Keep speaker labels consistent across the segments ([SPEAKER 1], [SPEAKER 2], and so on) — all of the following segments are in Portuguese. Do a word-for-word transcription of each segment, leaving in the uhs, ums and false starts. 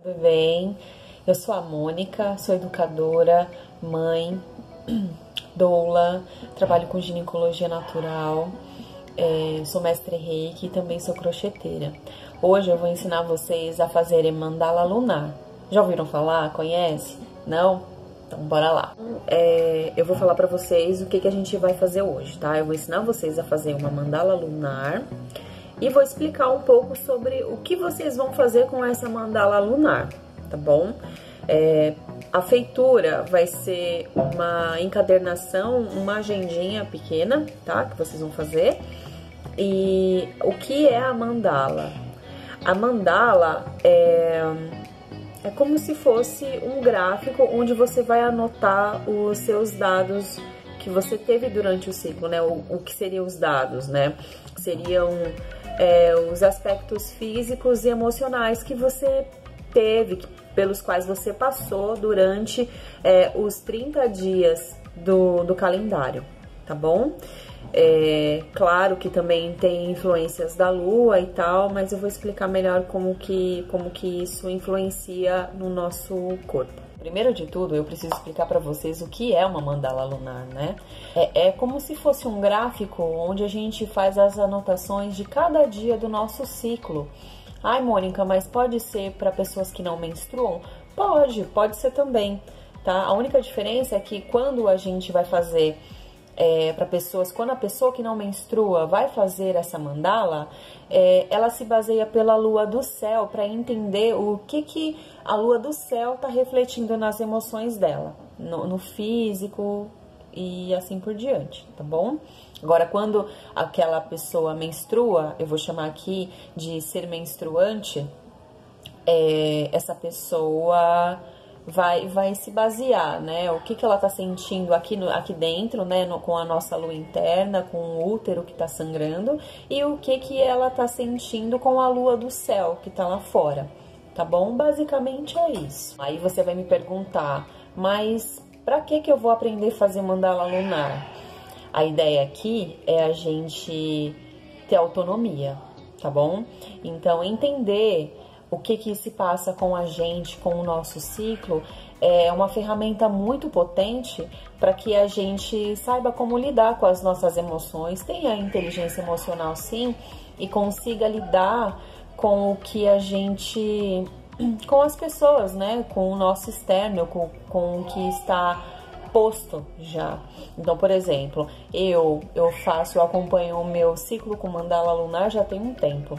[SPEAKER 1] Tudo bem? Eu sou a Mônica, sou educadora, mãe, doula, trabalho com ginecologia natural, é, sou mestre reiki e também sou crocheteira. Hoje eu vou ensinar vocês a fazerem mandala lunar. Já ouviram falar? Conhece? Não? Então bora lá. É, eu vou falar pra vocês o que, que a gente vai fazer hoje, tá? Eu vou ensinar vocês a fazer uma mandala lunar e vou explicar um pouco sobre o que vocês vão fazer com essa mandala lunar, tá bom? É, a feitura vai ser uma encadernação, uma agendinha pequena, tá? Que vocês vão fazer. E o que é a mandala? A mandala é, é como se fosse um gráfico onde você vai anotar os seus dados que você teve durante o ciclo, né? O, o que seriam os dados, né? Seriam é, os aspectos físicos e emocionais que você teve, que, pelos quais você passou durante é, os trinta dias do, do calendário, tá bom? É, claro que também tem influências da lua e tal, mas eu vou explicar melhor como que, como que isso influencia no nosso corpo. Primeiro de tudo, eu preciso explicar para vocês o que é uma mandala lunar, né? É, é como se fosse um gráfico onde a gente faz as anotações de cada dia do nosso ciclo. Ai, Mônica, mas pode ser para pessoas que não menstruam? Pode, pode ser também, tá? A única diferença é que quando a gente vai fazer é, para pessoas, quando a pessoa que não menstrua vai fazer essa mandala, é, ela se baseia pela lua do céu para entender o que, que a lua do céu está refletindo nas emoções dela, no, no físico e assim por diante, tá bom? Agora, quando aquela pessoa menstrua, eu vou chamar aqui de ser menstruante, é, essa pessoa vai, vai se basear, né? O que, que ela tá sentindo aqui, no, aqui dentro, né? No, com a nossa lua interna, com o útero que tá sangrando, e o que, que ela tá sentindo com a lua do céu que tá lá fora, tá bom? Basicamente é isso. Aí você vai me perguntar, mas pra que, que eu vou aprender a fazer mandala lunar? A ideia aqui é a gente ter autonomia, tá bom? Então, entender o que que se passa com a gente, com o nosso ciclo, é uma ferramenta muito potente para que a gente saiba como lidar com as nossas emoções, tenha inteligência emocional sim, e consiga lidar com o que a gente, com as pessoas, né? Com o nosso externo, com, com o que está posto já. Então, por exemplo, eu eu faço, eu acompanho o meu ciclo com mandala lunar já tem um tempo.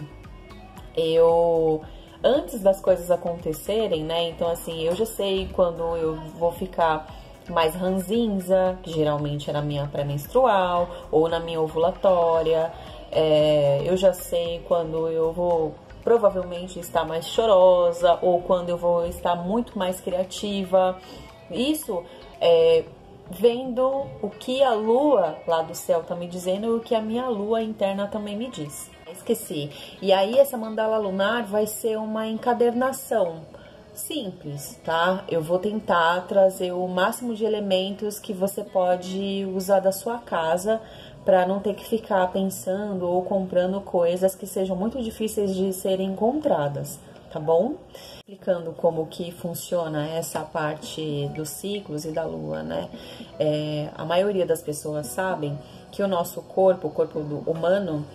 [SPEAKER 1] Eu, antes das coisas acontecerem, né? Então, assim, eu já sei quando eu vou ficar mais ranzinza, que geralmente é na minha pré-menstrual ou na minha ovulatória. É, eu já sei quando eu vou provavelmente estar mais chorosa ou quando eu vou estar muito mais criativa. Isso é, vendo o que a lua lá do céu tá me dizendo e o que a minha lua interna também me diz. Esqueci. E aí essa mandala lunar vai ser uma encadernação simples, tá? Eu vou tentar trazer o máximo de elementos que você pode usar da sua casa para não ter que ficar pensando ou comprando coisas que sejam muito difíceis de serem encontradas, tá bom? Explicando como que funciona essa parte dos ciclos e da lua, né? É, a maioria das pessoas sabem que o nosso corpo, o corpo do humano,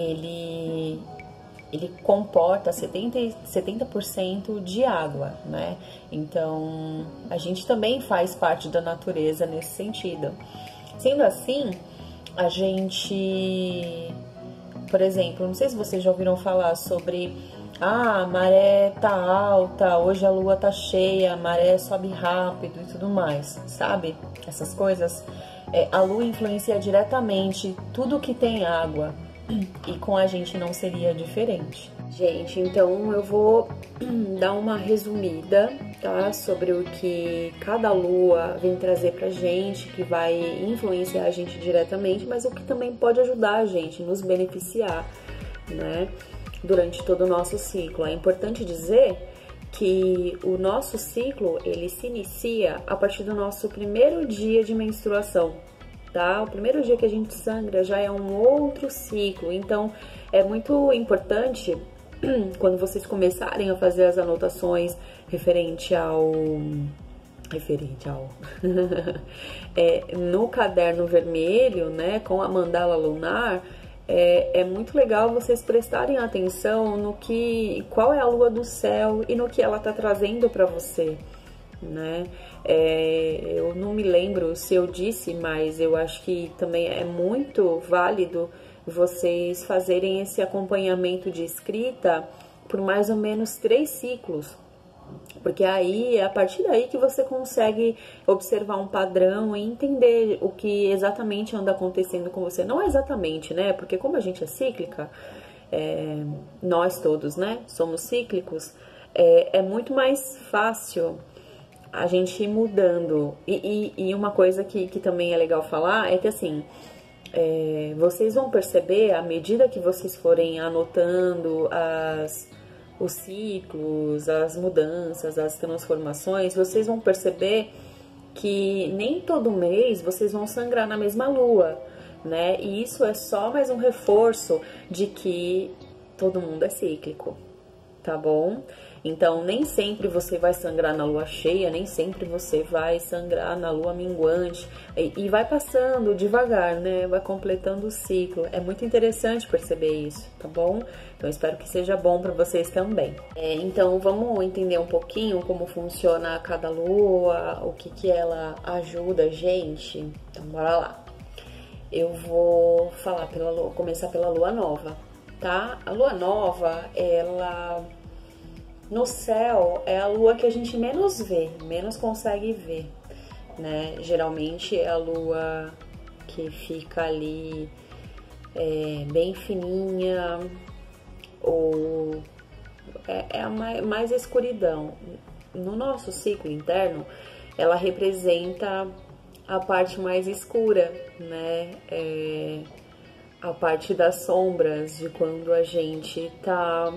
[SPEAKER 1] ele, ele comporta setenta por cento de água, né? Então, a gente também faz parte da natureza nesse sentido. Sendo assim, a gente, por exemplo, não sei se vocês já ouviram falar sobre ah, a maré tá alta, hoje a lua tá cheia, a maré sobe rápido e tudo mais, sabe? Essas coisas, é, a lua influencia diretamente tudo que tem água e com a gente não seria diferente. Gente, então eu vou dar uma resumida, tá? Sobre o que cada lua vem trazer pra gente, que vai influenciar a gente diretamente, mas o que também pode ajudar a gente, nos beneficiar, né? Durante todo o nosso ciclo. É importante dizer que o nosso ciclo, ele se inicia a partir do nosso primeiro dia de menstruação, tá? O primeiro dia que a gente sangra já é um outro ciclo, então é muito importante quando vocês começarem a fazer as anotações referente ao referente ao é, no caderno vermelho, né, com a mandala lunar, é, é muito legal vocês prestarem atenção no que, qual é a lua do céu e no que ela tá trazendo para você, né? É, eu não me lembro se eu disse, mas eu acho que também é muito válido vocês fazerem esse acompanhamento de escrita por mais ou menos três ciclos. Porque aí é a partir daí que você consegue observar um padrão e entender o que exatamente anda acontecendo com você. Não exatamente, né? Porque como a gente é cíclica, é, nós todos, né, somos cíclicos, é, é muito mais fácil a gente ir mudando. E, e, e uma coisa que, que também é legal falar é que assim, é, vocês vão perceber à medida que vocês forem anotando as... os ciclos, as mudanças, as transformações, vocês vão perceber que nem todo mês vocês vão sangrar na mesma lua, né? E isso é só mais um reforço de que todo mundo é cíclico, tá bom? Então, nem sempre você vai sangrar na lua cheia, nem sempre você vai sangrar na lua minguante. E, e vai passando devagar, né? Vai completando o ciclo. É muito interessante perceber isso, tá bom? Então, espero que seja bom para vocês também. É, então, vamos entender um pouquinho como funciona cada lua, o que que ela ajuda a gente. Então, bora lá. Eu vou falar pela lua, começar pela lua nova, tá? A lua nova, ela... no céu, é a lua que a gente menos vê, menos consegue ver, né? Geralmente é a lua que fica ali é, bem fininha, ou é, é a mais, mais escuridão. No nosso ciclo interno, ela representa a parte mais escura, né? É a parte das sombras, de quando a gente tá...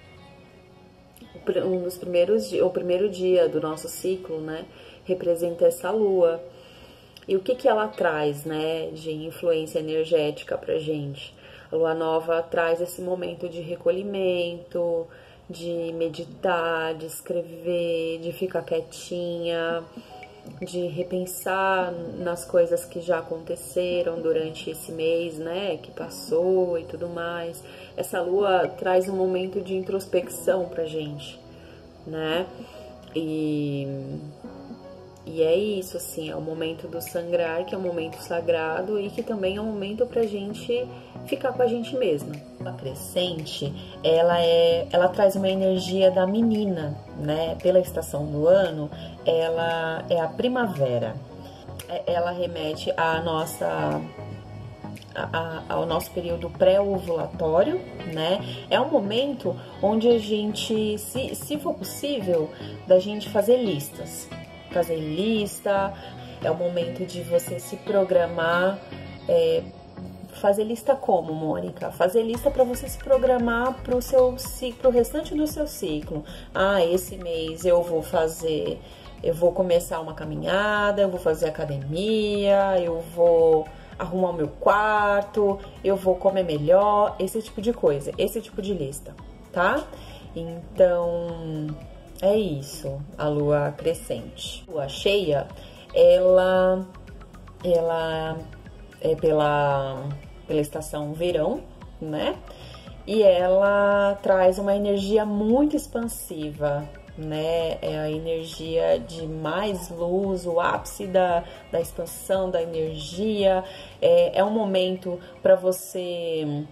[SPEAKER 1] um dos primeiros, o primeiro dia do nosso ciclo, né, representa essa lua. E o que que ela traz, né, de influência energética pra gente? A lua nova traz esse momento de recolhimento, de meditar, de escrever, de ficar quietinha, de repensar nas coisas que já aconteceram durante esse mês, né, que passou e tudo mais. Essa lua traz um momento de introspecção pra gente, né, e, e é isso, assim, é o momento do sangrar, que é um momento sagrado e que também é um momento pra gente ficar com a gente mesma. A crescente, ela, é, ela traz uma energia da menina, né, pela estação do ano, ela é a primavera, ela remete à nossa, a, a, ao nosso período pré-ovulatório, né, é um momento onde a gente, se, se for possível, da gente fazer listas, fazer lista, é o momento de você se programar, é, fazer lista como, Mônica? Fazer lista para você se programar para o seu ciclo, pro restante do seu ciclo. Ah, esse mês eu vou fazer, eu vou começar uma caminhada, eu vou fazer academia, eu vou arrumar o meu quarto, eu vou comer melhor, esse tipo de coisa, esse tipo de lista, tá? Então, é isso, a lua crescente. A lua cheia, ela, ela é pela... pela estação verão, né? E ela traz uma energia muito expansiva, né? É a energia de mais luz, o ápice da, da expansão da energia. É, é um momento para você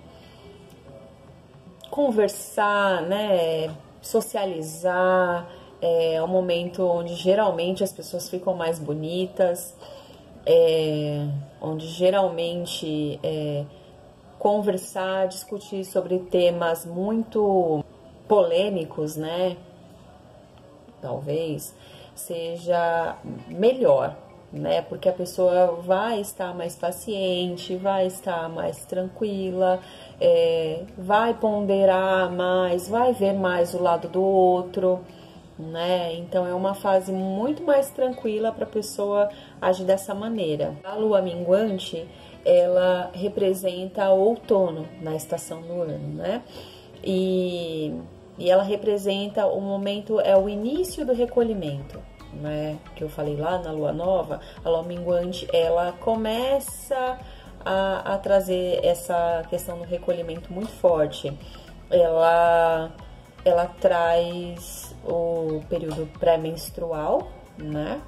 [SPEAKER 1] conversar, né? Socializar. É um momento onde geralmente as pessoas ficam mais bonitas. É, onde geralmente é, conversar, discutir sobre temas muito polêmicos, né? Talvez seja melhor, né? Porque a pessoa vai estar mais paciente, vai estar mais tranquila, é, vai ponderar mais, vai ver mais o lado do outro, né? Então é uma fase muito mais tranquila para a pessoa agir dessa maneira. A lua minguante, ela representa o outono na estação do ano, né? E, e ela representa o momento, é o início do recolhimento, né? Que eu falei lá na lua nova, a lua minguante, ela começa a, a trazer essa questão do recolhimento muito forte. Ela, ela traz o período pré-menstrual, né?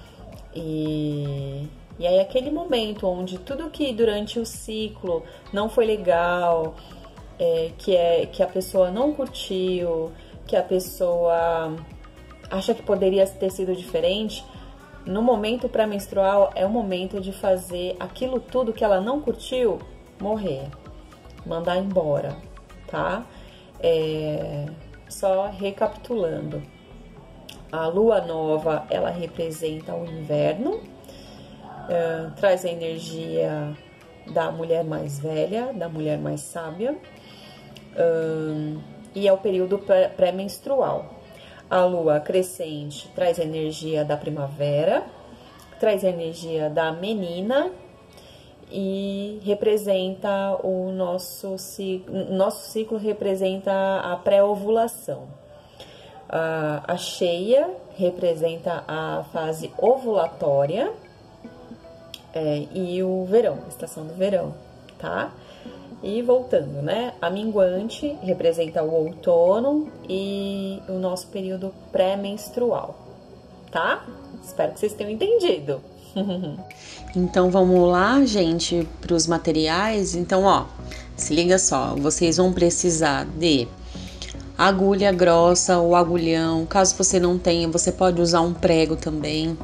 [SPEAKER 1] E, e aí aquele momento onde tudo que durante o ciclo não foi legal, é, que, é, que a pessoa não curtiu, que a pessoa acha que poderia ter sido diferente, no momento pré-menstrual é o momento de fazer aquilo tudo que ela não curtiu morrer, mandar embora, tá? É, só recapitulando, a lua nova, ela representa o inverno, é, traz a energia da mulher mais velha, da mulher mais sábia, é, e é o período pré-menstrual. A lua crescente traz a energia da primavera, traz a energia da menina e representa o nosso ciclo, nosso ciclo representa a pré-ovulação. A, a cheia representa a fase ovulatória, é, e o verão, a estação do verão, tá? E voltando, né? A minguante representa o outono e o nosso período pré-menstrual, tá? Espero que vocês tenham entendido.
[SPEAKER 2] Então vamos lá, gente, para os materiais. Então, ó, se liga só, vocês vão precisar de agulha grossa ou agulhão. Caso você não tenha, você pode usar um prego também.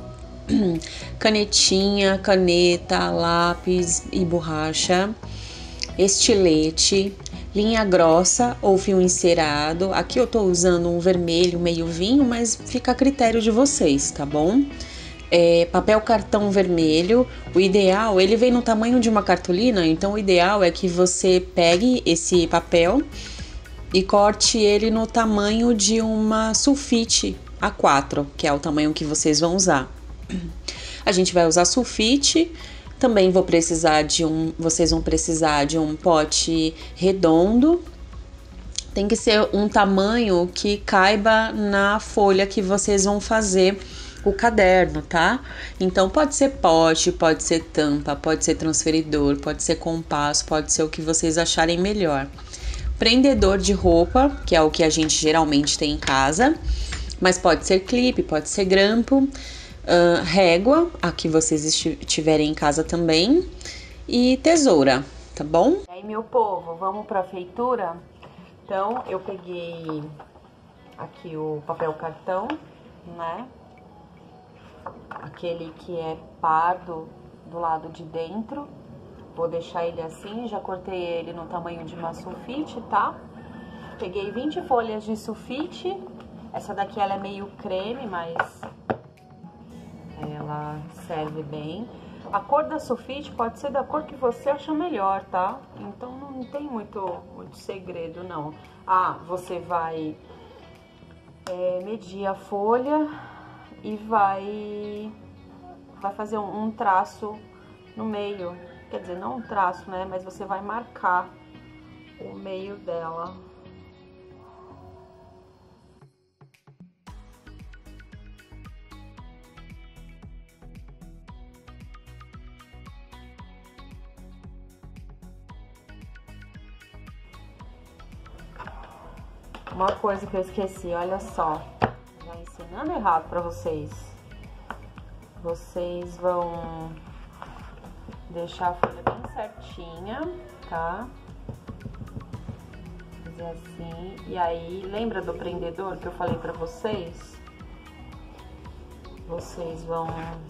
[SPEAKER 2] Canetinha, caneta, lápis e borracha. Estilete, linha grossa ou fio encerado. Aqui eu tô usando um vermelho meio vinho, mas fica a critério de vocês, tá bom? É, papel cartão vermelho. O ideal, ele vem no tamanho de uma cartolina, então o ideal é que você pegue esse papel e corte ele no tamanho de uma sulfite A quatro, que é o tamanho que vocês vão usar. A gente vai usar sulfite. Também vou precisar de um, vocês vão precisar de um pote redondo. Tem que ser um tamanho que caiba na folha que vocês vão fazer o caderno, tá? Então pode ser pote, pode ser tampa, pode ser transferidor, pode ser compasso, pode ser o que vocês acharem melhor. Prendedor de roupa, que é o que a gente geralmente tem em casa, mas pode ser clipe, pode ser grampo. Uh, régua, a que vocês tiverem em casa também, e tesoura, tá bom?
[SPEAKER 1] E aí, meu povo, vamos pra feitura? Então, eu peguei aqui o papel cartão, né? Aquele que é pardo do lado de dentro. Vou deixar ele assim, já cortei ele no tamanho de uma sulfite, tá? Peguei vinte folhas de sulfite. Essa daqui ela é meio creme, mas ela serve bem. A cor da sulfite pode ser da cor que você acha melhor, tá? Então não tem muito, muito segredo, não. Ah, você vai é, medir a folha e vai, vai fazer um, um traço no meio. Quer dizer, não um traço, né? Mas você vai marcar o meio dela. Uma coisa que eu esqueci, olha só, já ensinando errado pra vocês. Vocês vão deixar a folha bem certinha, tá? Fazer assim, e aí, lembra do prendedor que eu falei pra vocês? Vocês vão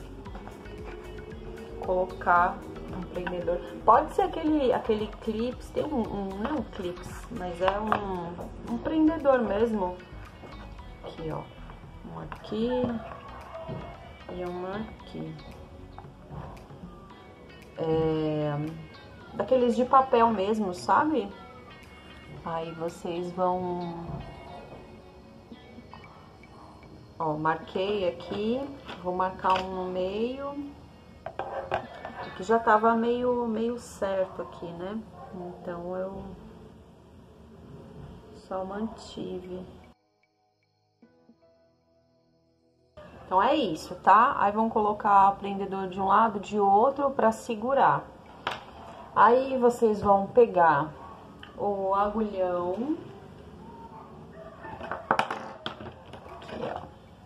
[SPEAKER 1] colocar um prendedor. Pode ser aquele, aquele clips, tem um, um, não é um clips, mas é um, um prendedor mesmo. Aqui, ó. Um aqui e um aqui. É, daqueles de papel mesmo, sabe? Aí vocês vão... Ó, marquei aqui, vou marcar um no meio. Aqui já tava meio, meio certo aqui, né? Então eu só mantive. Então é isso, tá? Aí vão colocar o prendedor de um lado, de outro, pra segurar. Aí vocês vão pegar o agulhão. Aqui, ó.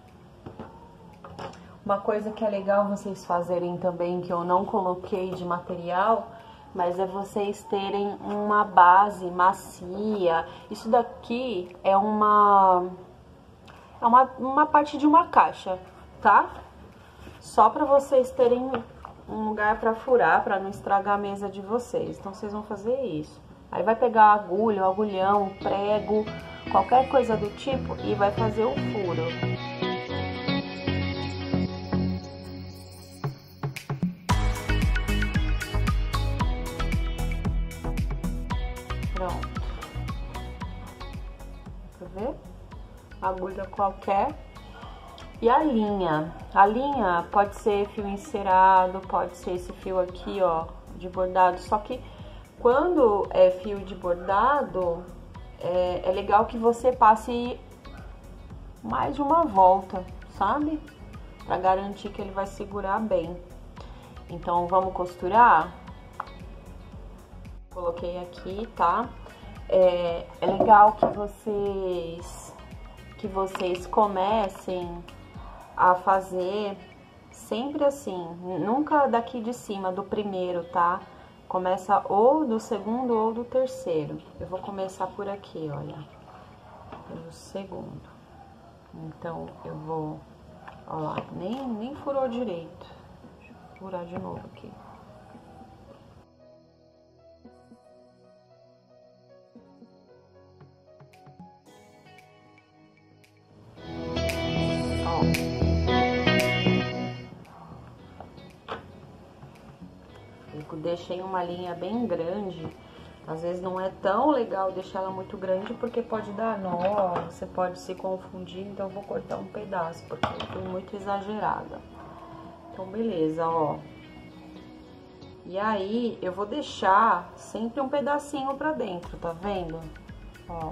[SPEAKER 1] Uma coisa que é legal vocês fazerem também, que eu não coloquei de material, mas é vocês terem uma base macia. Isso daqui é uma, é uma, uma parte de uma caixa, tá? Só pra vocês terem um lugar pra furar, pra não estragar a mesa de vocês. Então, vocês vão fazer isso. Aí vai pegar a agulha, o agulhão, o prego, qualquer coisa do tipo e vai fazer o furo. Pronto. Tá vendo? Agulha qualquer. E a linha? A linha pode ser fio encerado, pode ser esse fio aqui, ó, de bordado. Só que quando é fio de bordado, é, é legal que você passe mais de uma volta, sabe? Pra garantir que ele vai segurar bem. Então, vamos costurar? Coloquei aqui, tá? É, é legal que vocês, que vocês comecem a fazer sempre assim, nunca daqui de cima, do primeiro, tá? Começa ou do segundo ou do terceiro. Eu vou começar por aqui, olha, pelo segundo. Então, eu vou, ó lá, nem, nem furou direito. Deixa eu furar de novo aqui. Deixei uma linha bem grande, às vezes não é tão legal deixar ela muito grande porque pode dar nó, você pode se confundir, então eu vou cortar um pedaço porque eu fui muito exagerada. Então beleza, ó. E aí eu vou deixar sempre um pedacinho pra dentro, tá vendo? Ó.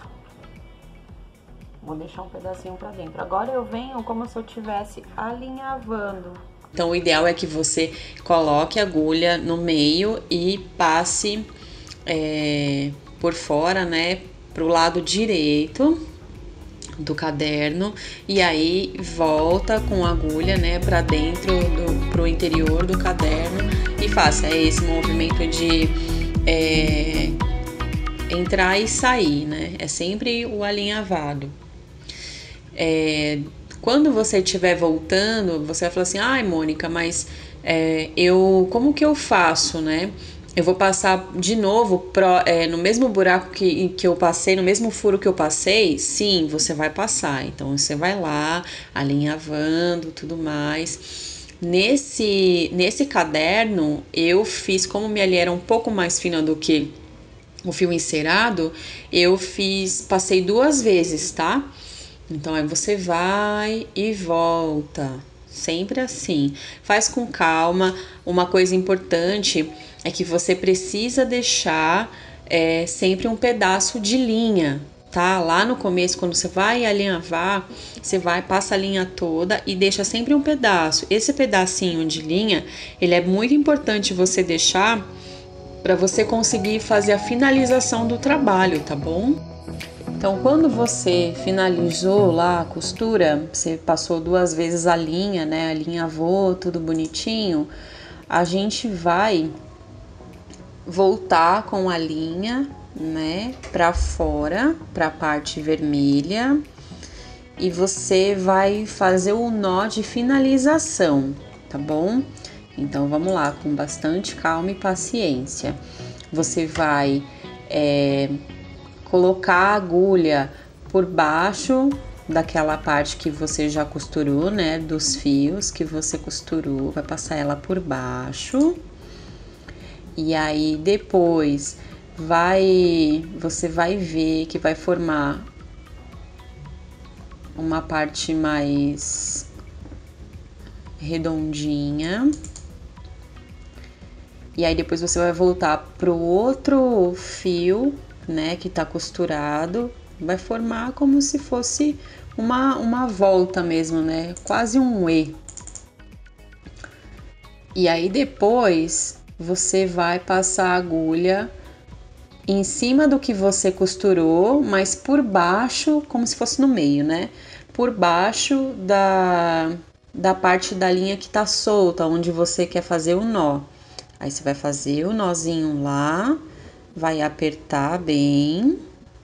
[SPEAKER 1] Vou deixar um pedacinho pra dentro. Agora eu venho como se eu estivesse alinhavando.
[SPEAKER 2] Então, o ideal é que você coloque a agulha no meio e passe é, por fora, né, pro lado direito do caderno. E aí, volta com a agulha, né, pra dentro, do, pro interior do caderno e faça esse movimento de é, entrar e sair, né? É sempre o alinhavado. É... Quando você estiver voltando, você vai falar assim, ai, Mônica, mas é, eu, como que eu faço, né? Eu vou passar de novo pro, é, no mesmo buraco que, que eu passei, no mesmo furo que eu passei? Sim, você vai passar. Então, você vai lá, alinhavando, tudo mais. Nesse, nesse caderno, eu fiz, como minha linha era um pouco mais fina do que o fio encerado, eu fiz, passei duas vezes, tá? Então, aí você vai e volta, sempre assim. Faz com calma. Uma coisa importante é que você precisa deixar é, sempre um pedaço de linha, tá? Lá no começo, quando você vai alinhavar, você vai, passa a linha toda e deixa sempre um pedaço. Esse pedacinho de linha, ele é muito importante você deixar para você conseguir fazer a finalização do trabalho, tá bom? Então, quando você finalizou lá a costura, você passou duas vezes a linha, né? Alinhavou, tudo bonitinho. A gente vai voltar com a linha, né? Pra fora, pra parte vermelha. E você vai fazer o nó de finalização, tá bom? Então, vamos lá, com bastante calma e paciência. Você vai... É, colocar a agulha por baixo daquela parte que você já costurou, né, dos fios que você costurou, vai passar ela por baixo. E aí depois vai, você vai ver que vai formar uma parte mais redondinha. E aí depois você vai voltar pro outro fio, né, que tá costurado, vai formar como se fosse uma, uma volta mesmo, né? Quase um E. E aí depois você vai passar a agulha em cima do que você costurou, mas por baixo, como se fosse no meio, né? Por baixo da, da parte da linha que tá solta, onde você quer fazer o nó. Aí você vai fazer o nozinho lá, vai apertar bem.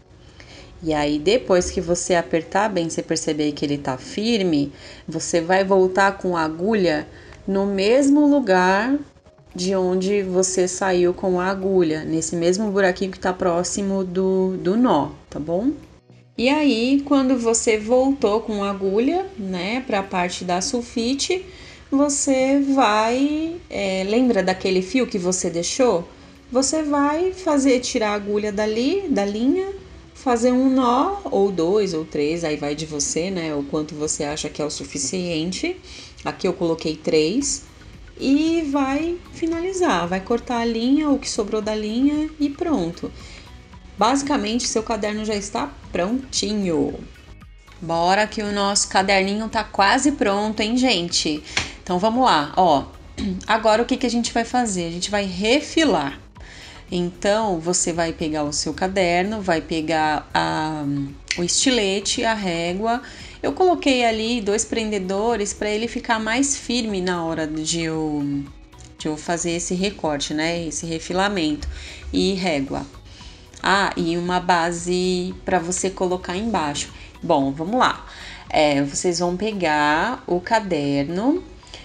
[SPEAKER 2] E aí depois que você apertar bem, você perceber que ele tá firme, você vai voltar com a agulha no mesmo lugar de onde você saiu com a agulha, nesse mesmo buraquinho que tá próximo do, do nó, tá bom? E aí, quando você voltou com a agulha, né, pra parte da sulfite, você vai, é, lembra daquele fio que você deixou? Você vai fazer, tirar a agulha dali, da linha, fazer um nó, ou dois, ou três, aí vai de você, né, o quanto você acha que é o suficiente. Aqui eu coloquei três. E vai finalizar, vai cortar a linha, o que sobrou da linha e pronto. Basicamente, seu caderno já está prontinho. Bora que o nosso caderninho tá quase pronto, hein, gente? Então, vamos lá, ó. Agora, o que que a gente vai fazer? A gente vai refilar. Então, você vai pegar o seu caderno, vai pegar a, o estilete, a régua. Eu coloquei ali dois prendedores para ele ficar mais firme na hora de eu, de eu fazer esse recorte, né? Esse refilamento. E régua. Ah, e uma base para você colocar embaixo. Bom, vamos lá. É, vocês vão pegar o caderno,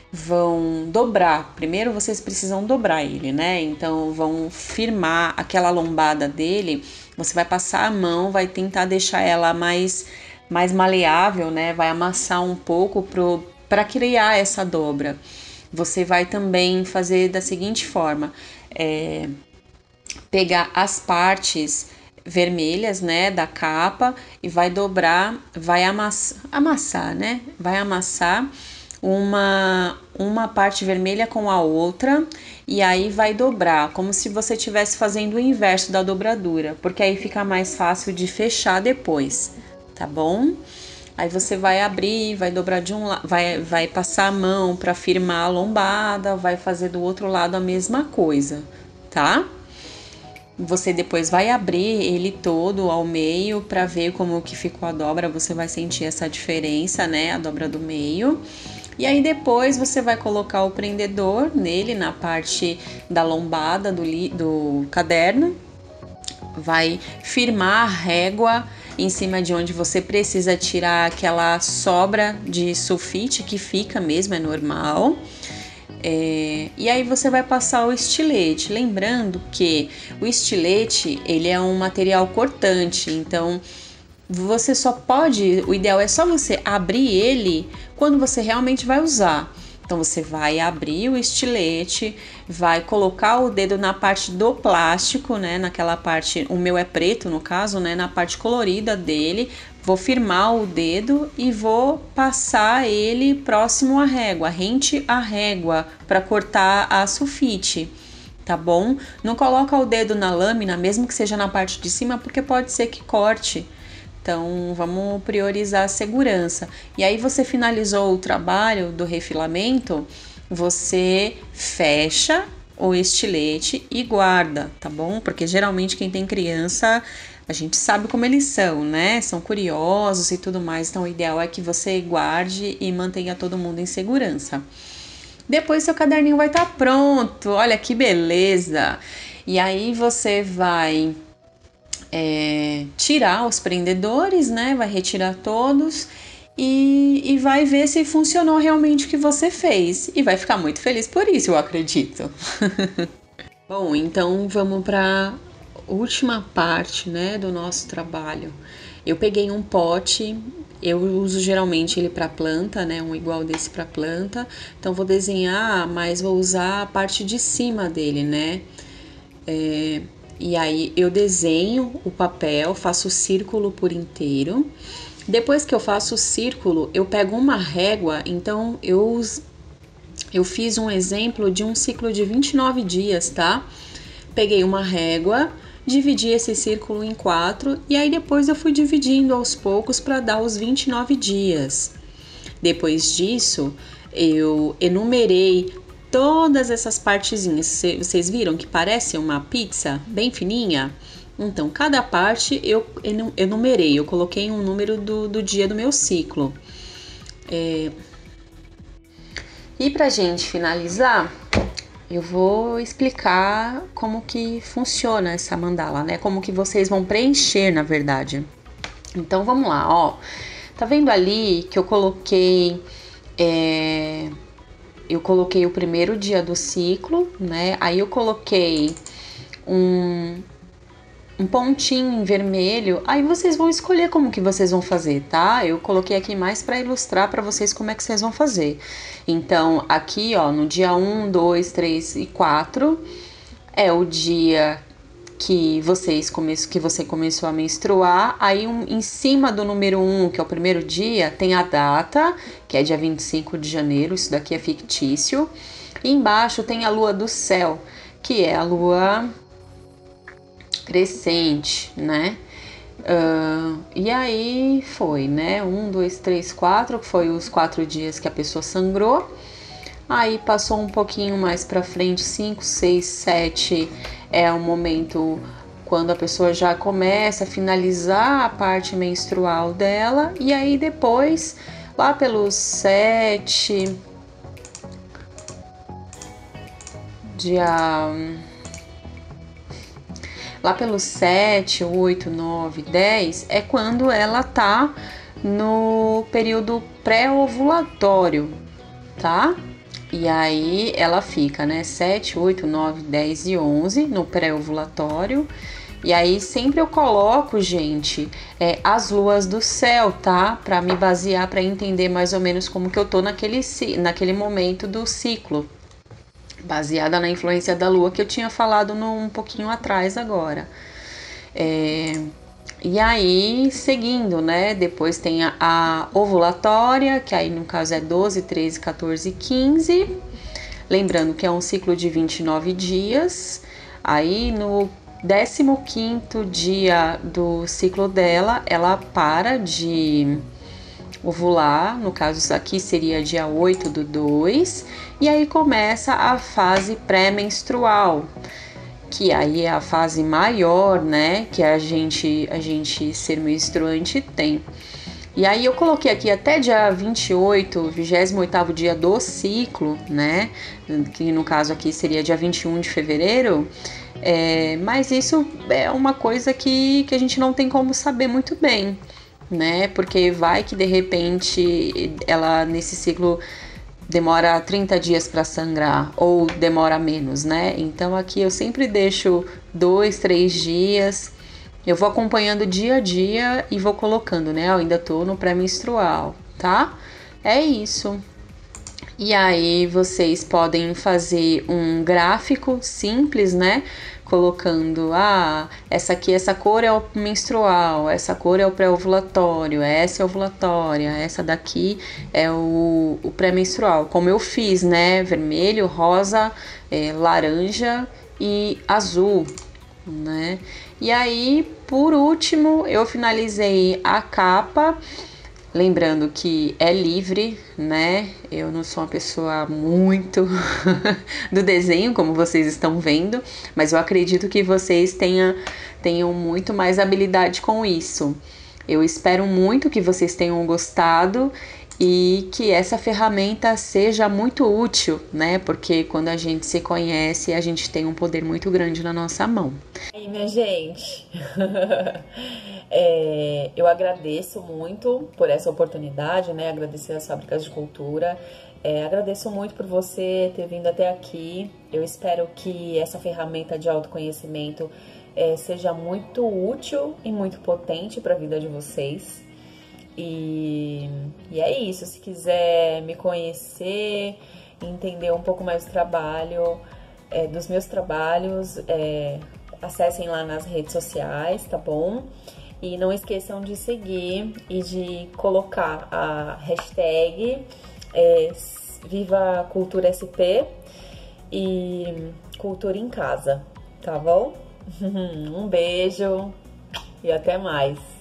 [SPEAKER 2] vão dobrar. Primeiro vocês precisam dobrar ele, né? Então vão firmar aquela lombada dele. Você vai passar a mão, vai tentar deixar ela mais... mais maleável, né? Vai amassar um pouco para criar essa dobra. Você vai também fazer da seguinte forma, é, pegar as partes vermelhas, né, da capa e vai dobrar, vai amassar, amassar, né? Vai amassar uma, uma parte vermelha com a outra e aí vai dobrar, como se você estivesse fazendo o inverso da dobradura, porque aí fica mais fácil de fechar depois. Tá bom? Aí você vai abrir, vai dobrar de um lado, vai, vai passar a mão para firmar a lombada, vai fazer do outro lado a mesma coisa, tá? Você depois vai abrir ele todo ao meio para ver como que ficou a dobra, você vai sentir essa diferença, né? A dobra do meio. E aí depois você vai colocar o prendedor nele, na parte da lombada do, li, do caderno, vai firmar a régua em cima de onde você precisa tirar aquela sobra de sulfite que fica mesmo, é normal. É, e aí você vai passar o estilete, lembrando que o estilete ele é um material cortante, então você só pode, o ideal é só você abrir ele quando você realmente vai usar. Então você vai abrir o estilete, vai colocar o dedo na parte do plástico, né, naquela parte, o meu é preto no caso, né, na parte colorida dele, vou firmar o dedo e vou passar ele próximo à régua, rente à régua, para cortar a sulfite, tá bom? Não coloca o dedo na lâmina, mesmo que seja na parte de cima, porque pode ser que corte. Então, vamos priorizar a segurança. E aí, você finalizou o trabalho do refilamento, você fecha o estilete e guarda, tá bom? Porque geralmente quem tem criança, a gente sabe como eles são, né? São curiosos e tudo mais. Então, o ideal é que você guarde e mantenha todo mundo em segurança. Depois, seu caderninho vai estar pronto. Olha que beleza! E aí, você vai... É, tirar os prendedores, né? Vai retirar todos e, e vai ver se funcionou realmente o que você fez. E vai ficar muito feliz por isso, eu acredito. Bom, então vamos para a última parte, né, do nosso trabalho. Eu peguei um pote, eu uso geralmente ele para planta, né? Um igual desse para planta. Então vou desenhar, mas vou usar a parte de cima dele, né? É, E aí eu desenho o papel, faço o círculo por inteiro. Depois que eu faço o círculo, eu pego uma régua. Então eu, eu fiz um exemplo de um ciclo de vinte e nove dias, tá? Peguei uma régua, dividi esse círculo em quatro e aí depois eu fui dividindo aos poucos para dar os vinte e nove dias. Depois disso, eu enumerei todas essas partezinhas. Vocês viram que parece uma pizza bem fininha? Então, cada parte eu enumerei, eu coloquei um número do, do dia do meu ciclo. É... E pra gente finalizar, eu vou explicar como que funciona essa mandala, né? Como que vocês vão preencher, na verdade. Então, vamos lá, ó. Tá vendo ali que eu coloquei... É... Eu coloquei o primeiro dia do ciclo, né? Aí eu coloquei um... um pontinho em vermelho, aí vocês vão escolher como que vocês vão fazer, tá? Eu coloquei aqui mais para ilustrar para vocês como é que vocês vão fazer. Então, aqui, ó, no dia um, dois, três e quatro, é o dia que, vocês come... que você começou a menstruar, aí um, em cima do número um, que é o primeiro dia, tem a data, que é dia vinte e cinco de janeiro, isso daqui é fictício, e embaixo tem a lua do céu, que é a lua... crescente, né? Uh, e aí foi, né? Um, dois, três, quatro, que foi os quatro dias que a pessoa sangrou. Aí passou um pouquinho mais pra frente, cinco, seis, sete é o momento quando a pessoa já começa a finalizar a parte menstrual dela. E aí depois, lá pelos sete, dia... Lá pelos sete, oito, nove, dez é quando ela tá no período pré-ovulatório, tá? E aí ela fica, né? sete, oito, nove, dez e onze no pré-ovulatório. E aí sempre eu coloco, gente, é, as luas do céu, tá? Pra me basear, pra entender mais ou menos como que eu tô naquele, naquele momento do ciclo. Baseada na influência da lua que eu tinha falado no, um pouquinho atrás agora. É, e aí, seguindo, né? Depois tem a, a ovulatória, que aí no caso é doze, treze, quatorze e quinze. Lembrando que é um ciclo de vinte e nove dias. Aí no décimo quinto dia do ciclo dela, ela para de ovular, no caso aqui seria dia oito do dois, e aí começa a fase pré-menstrual, que aí é a fase maior, né, que a gente, a gente ser menstruante tem. E aí eu coloquei aqui até dia vinte e oito, vigésimo oitavo dia do ciclo, né, que no caso aqui seria dia vinte e um de fevereiro, é, mas isso é uma coisa que, que a gente não tem como saber muito bem, né? Porque vai que de repente ela nesse ciclo demora trinta dias para sangrar ou demora menos, né? Então aqui eu sempre deixo dois, três dias. Eu vou acompanhando dia a dia e vou colocando, né? Eu ainda tô no pré-menstrual, tá? É isso. E aí vocês podem fazer um gráfico simples, né? Colocando, ah, essa aqui, essa cor é o menstrual, essa cor é o pré-ovulatório, essa é a ovulatória, essa daqui é o, o pré-menstrual, como eu fiz, né? Vermelho, rosa, é, laranja e azul, né? E aí, por último, eu finalizei a capa. Lembrando que é livre, né? Eu não sou uma pessoa muito do desenho, como vocês estão vendo, mas eu acredito que vocês tenham, tenham muito mais habilidade com isso. Eu espero muito que vocês tenham gostado e que essa ferramenta seja muito útil, né? Porque quando a gente se conhece, a gente tem um poder muito grande na nossa mão.
[SPEAKER 1] E aí, minha gente, é, eu agradeço muito por essa oportunidade, né? Agradecer às Fábricas de Cultura. É, agradeço muito por você ter vindo até aqui. Eu espero que essa ferramenta de autoconhecimento é, seja muito útil e muito potente para a vida de vocês. E, e é isso. Se quiser me conhecer, entender um pouco mais do trabalho, é, dos meus trabalhos, é, acessem lá nas redes sociais, tá bom? E não esqueçam de seguir e de colocar a hashtag é, Viva Cultura S P e Cultura em Casa, tá bom? Um beijo e até mais.